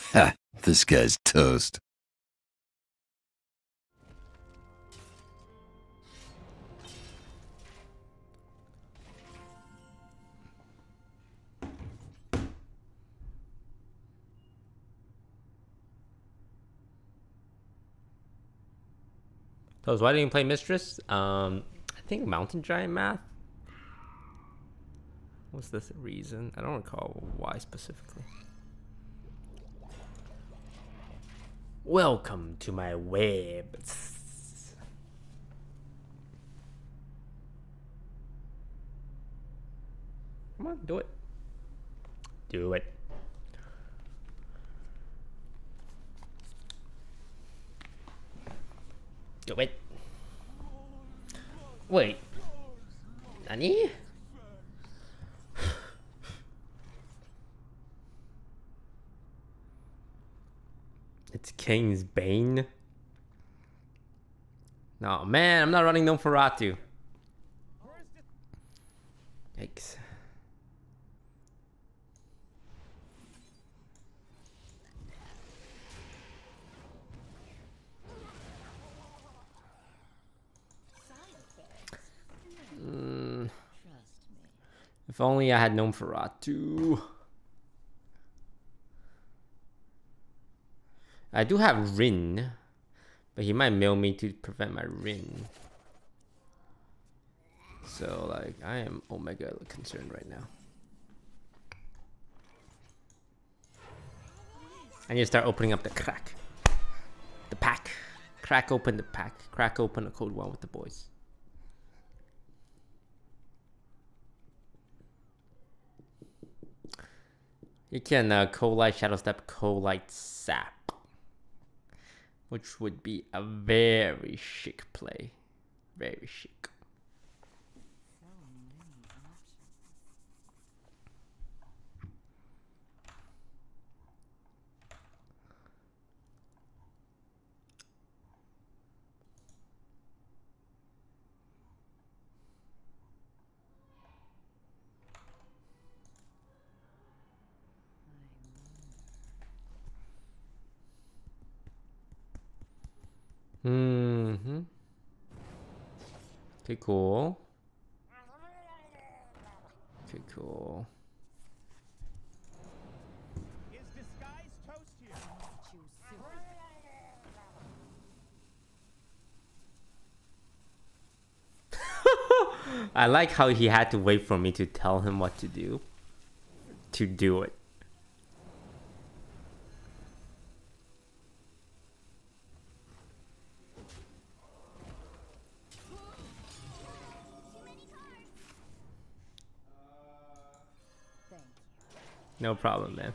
Ha! This guy's toast. So why didn't you play Mistress? I think Mountain Giant math. What's the reason? I don't recall why specifically. Welcome to my web. Come on, do it. Do it. Do it. Wait. Nani? It's King's Bane. No, man, I'm not running Nosferatu. Yikes. If only I had Nosferatu. I do have Rin, but he might mail me to prevent my Rin. So, like, I am omega concerned right now. I need to start opening up the crack. The pack. Crack open the pack. Crack open the code 1 with the boys. You can co-light Shadow Step, co-light Sap. Which would be a very chic play. Very chic. Mm-hmm. Okay, cool. Okay, cool. Is disguise toast here? I like how he had to wait for me to tell him what to do. To do it. No problem, man.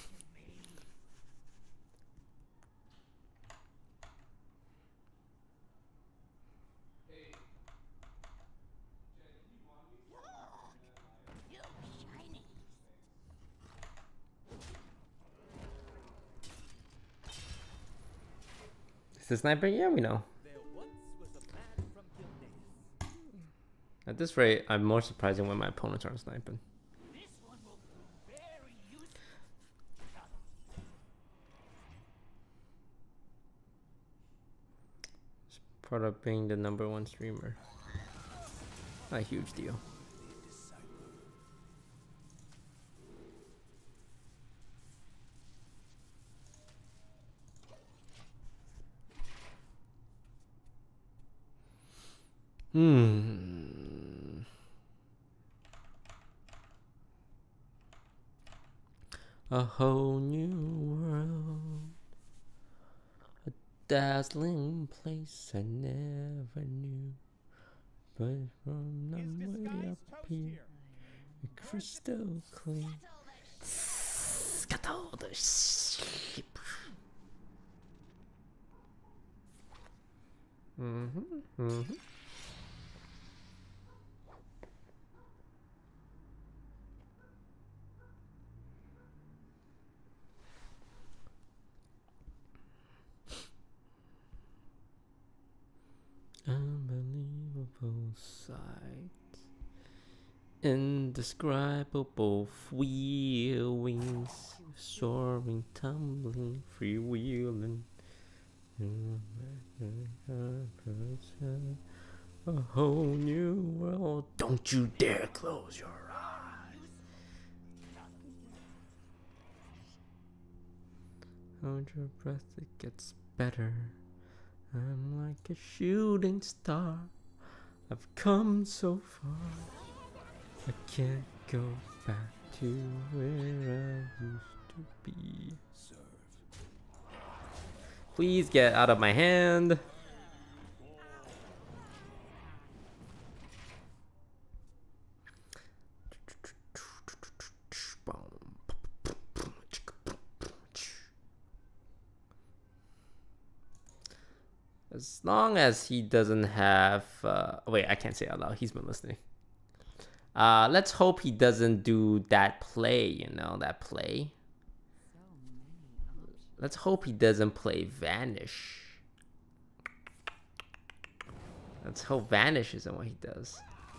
Is the sniper? Yeah, we know. At this rate, I'm more surprising when my opponents aren't sniping. Part of being the #1 streamer. Not a huge deal. A whole new world. A dazzling place I never knew. But from the way up here, crystal clean. Scuttle the ship. Unbelievable sight. Indescribable feelings, soaring, tumbling, freewheeling. A whole new world. Don't you dare close your eyes. Hold your breath, it gets better. I'm like a shooting star. I've come so far. I can't go back to where I used to be. Please get out of my hand. As long as he doesn't have wait, I can't say it out loud. He's been listening. Let's hope he doesn't do that play, you know, that play. Let's hope he doesn't play Vanish. Let's hope Vanish isn't what he does.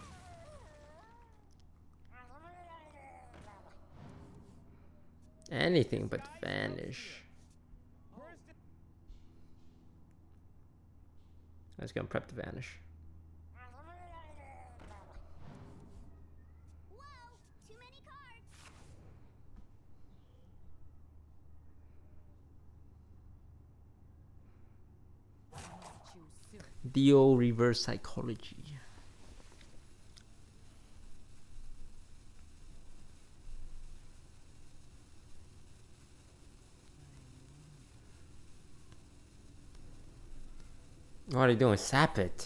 Anything but Vanish. I was gonna prep to Vanish. Whoa, too many cards. Dio reverse psychology. What are you doing? Sap it.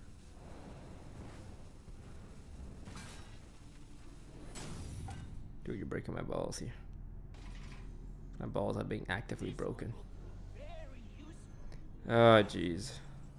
Dude, you're breaking my balls here. My balls are being actively broken. Oh, jeez.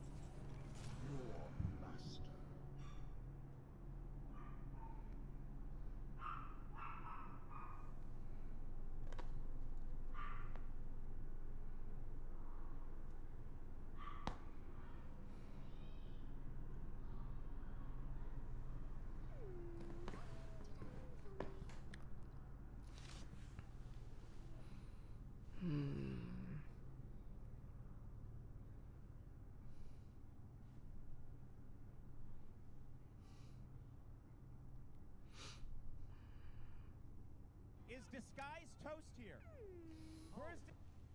Is disguised toast here? Where's the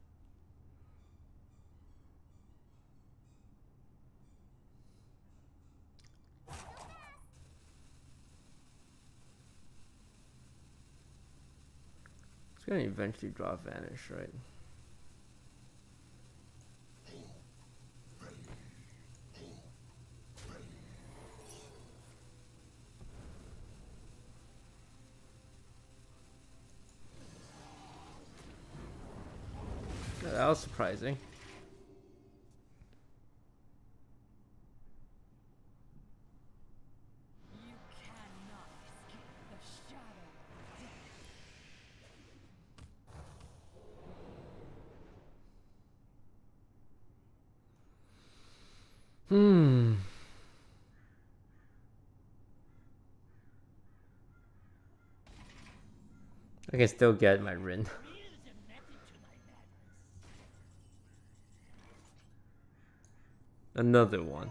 It's gonna eventually draw Vanish, right? That was surprising. You cannot escape the shadow of death. I can still get my Rin. Another one.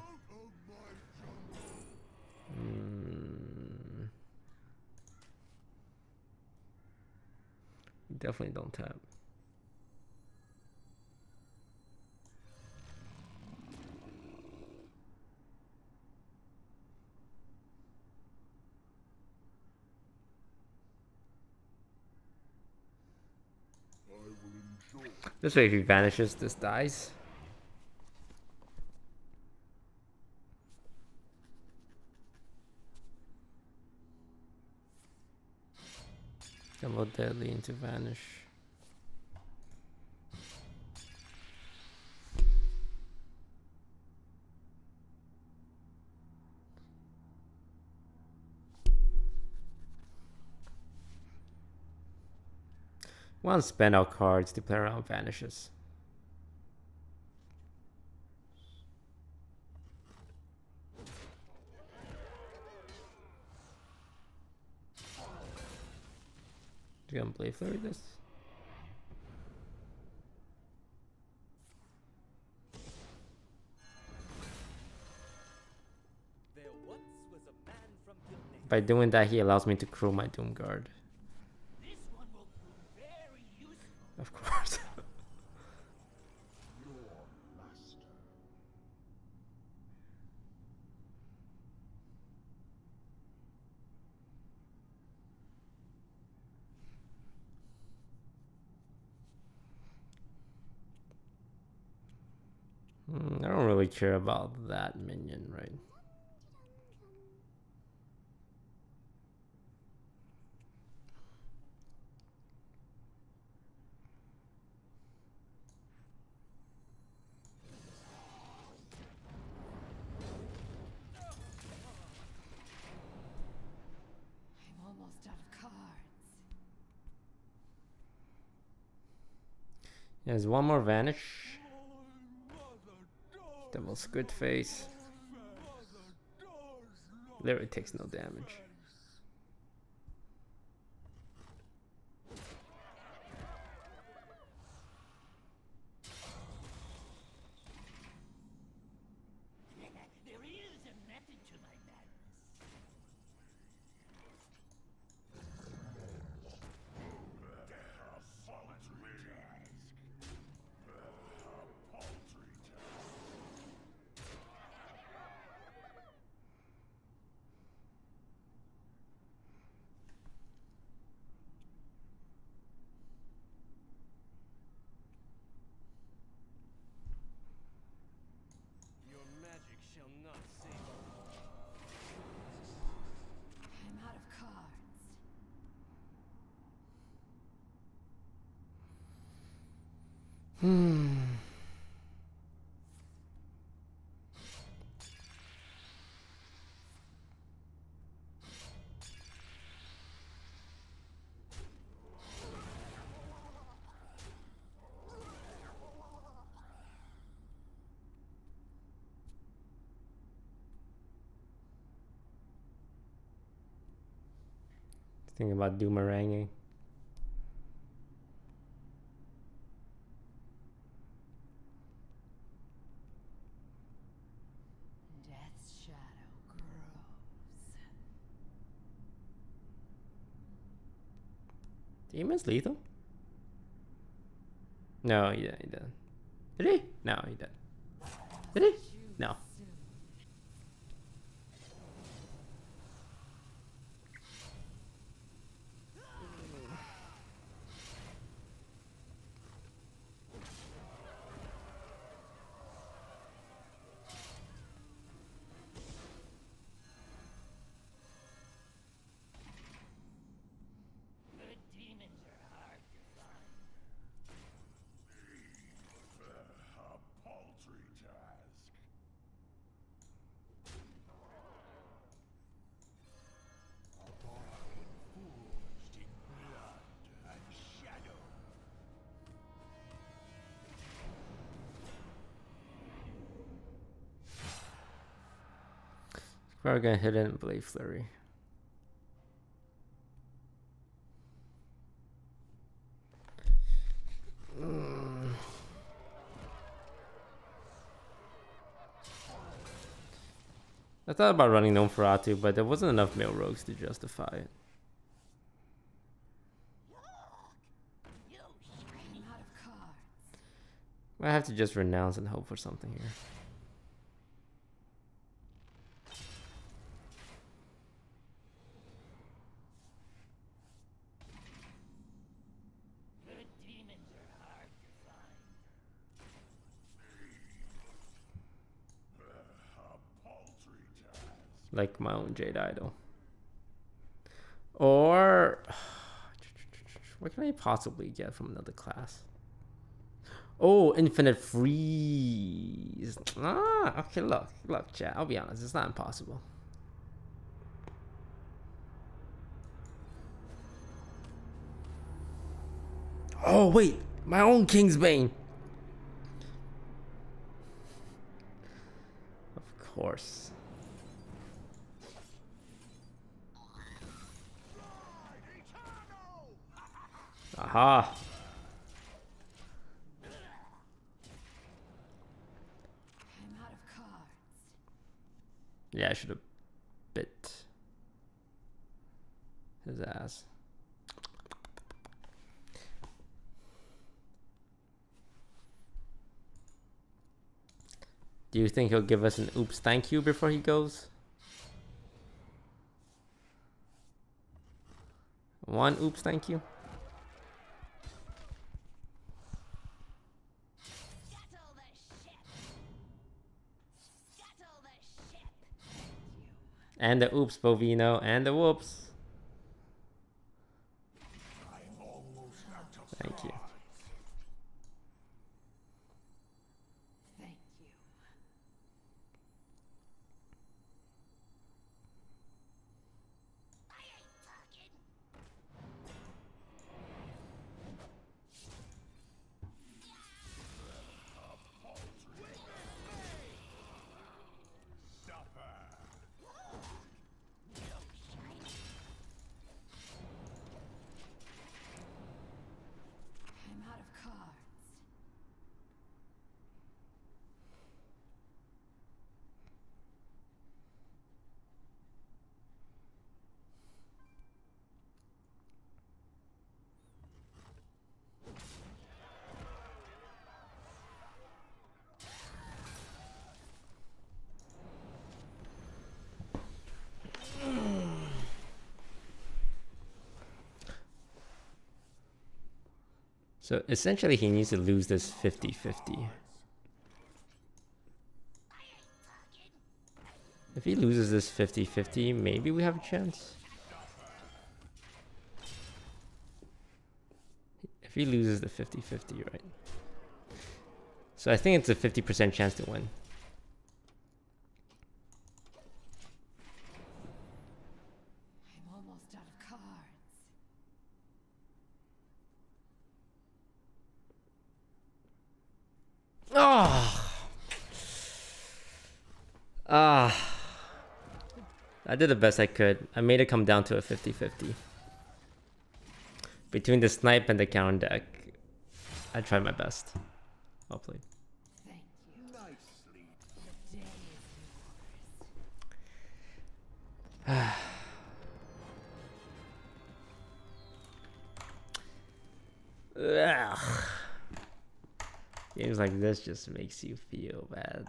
Definitely don't tap. This way, if he vanishes, this dies. Double deadly into Vanish. Want to spend our cards to play around Vanishes. You gonna play flurry this? There once was a man from Gilneas. By doing that, he allows me to crew my Doom Guard. This one will prove very useful. Of course. I don't really care about that minion, right? I'm almost out of cards. There's one more vanish. Double squid face. Literally takes no damage. There is a method to my madness. Your magic shall not save you. I'm out of cards. Thinking about Doomeranging. Death's shadow grows. Demon's lethal? No, he didn't. Did he? No, he didn't. Did he? No. Good demons are hard to find. A paltry task. Forged in blood and shadow. Probably gonna hit it in Blade Flurry. I thought about running Nosferatu, but there wasn't enough male rogues to justify it. I'm out of cards. I have to just renounce and hope for something here. Good demons are hard to find. A paltry task. Like my own Jade Idol. Or what can I possibly get from another class? Oh, Infinite Freeze. Ah, okay, look, chat. I'll be honest, it's not impossible. Oh, wait, my own Kingsbane. Of course. Aha! I'm out of cards. Yeah, I should have bit his ass. Do you think he'll give us an oops thank you before he goes? One oops thank you? Scuttle the ship. Scuttle the ship. And the oops, Bovino, and the whoops. I'm almost out of Thank you. cards. Thank you. I ain't talking. Stop her. I'm out of cards. So essentially he needs to lose this 50-50. I ain't talking. If he loses this 50-50, maybe we have a chance. If he loses the 50-50, right? So I think it's a 50% chance to win. I'm almost out of cards. I did the best I could. I made it come down to a 50-50. Between the snipe and the counter deck, I tried my best. Well played. Thank you. Nicely. The day is yours. Ugh. Games like this just makes you feel bad.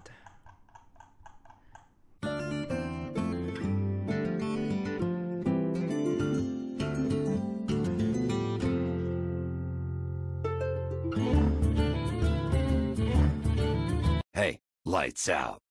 Hey, lights out.